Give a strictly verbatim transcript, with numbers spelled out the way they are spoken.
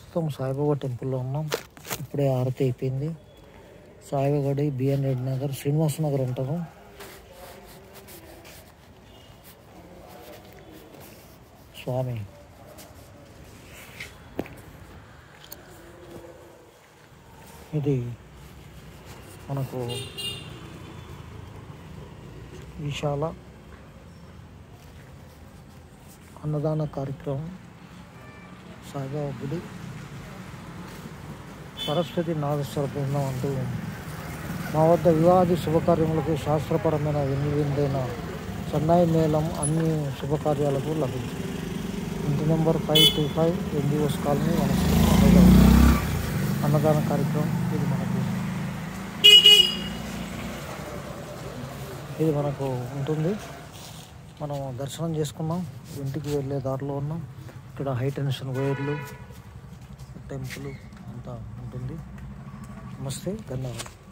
ప్రస్తుతం సాయిబాబా టెంపుల్లో ఉన్నాం. ఇప్పుడే ఆరతి అయిపోయింది. సాయిబాబా బిఎన్ రెడ్డి నగర్, శ్రీనివాస నగర్ అంటారు. స్వామి ఇది మనకు విశాల అన్నదాన కార్యక్రమం. సాయిబాబా గుడి, సరస్వతి నాదస్వర బృందం అంటూ మా వద్ద వివాహాది శుభకార్యములకు శాస్త్రపరమైన వెన్నువిందైన సన్నాయి మేళం అన్ని శుభకార్యాలకు లభించింది. ఇంటి number five two five NGOs colony Hyderabad. అన్నదాన కార్యక్రమం ఇది మనకు ఇది మనకు ఉంటుంది. మనం దర్శనం చేసుకున్నాం, ఇంటికి వెళ్ళే దారిలో ఉన్నాం. ఇక్కడ హై టెన్షన్ వైర్లు, టెంపుల్ అంతా ఉంటుంది. నమస్తే, ధన్యవాదాలు.